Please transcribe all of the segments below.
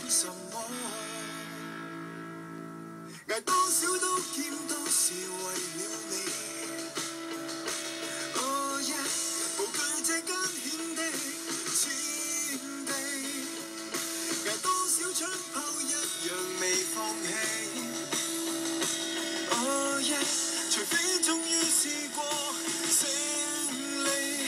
什么？捱多少都見到是為了你。Oh yeah， 無懼這艱險的戰地，捱多少槍炮一樣未放棄。Oh yeah， 除非終於試過勝利。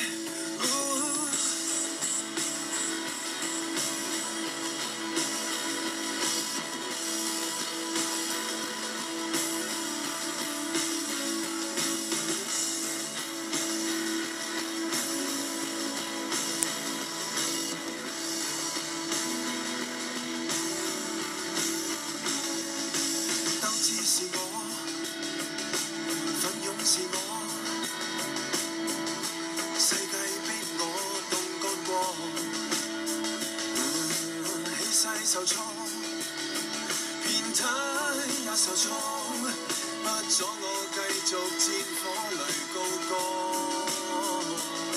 受創，變態也受創，不阻我繼續戰火裏高歌。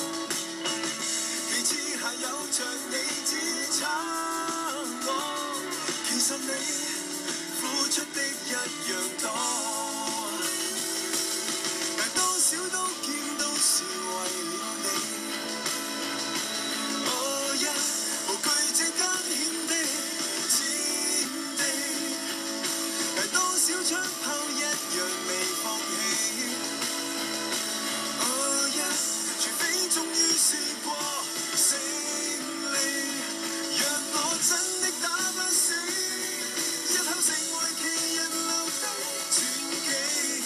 旗幟下有着你支撐我，其實你付出的一樣多，但多少都見到是為了你。Oh yeah， 無懼這艱險的小槍炮一樣未放棄。Oh yeah， 除非終於試過勝利，若我真的打不死，日後成為奇人留低傳奇。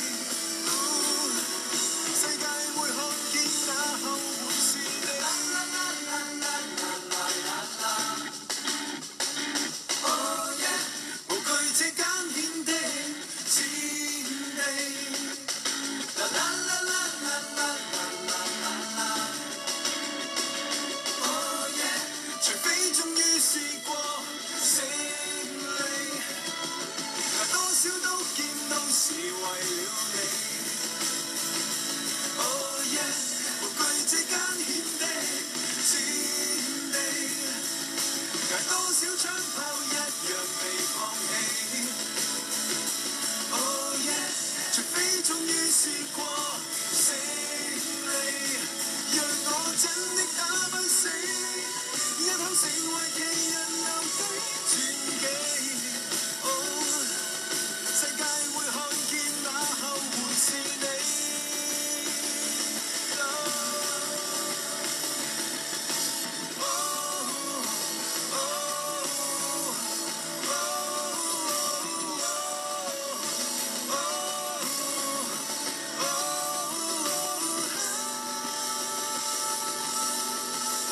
世界會看見那後會是你。Oh yeah， 無懼這艱險的戰地，啦啦啦啦啦啦啦啦啦。Oh yeah， 除非終於試過勝利，捱多少都見到是為了你。Oh yeah， 無懼這艱險的戰地，捱多少槍炮一樣未放棄。Oh yeah， 除非終於試過勝利，若我真的打不死，日後成為奇人留低傳奇。Oh， 世界會看見那後會是你。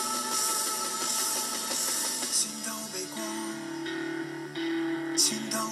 戦鬥未過，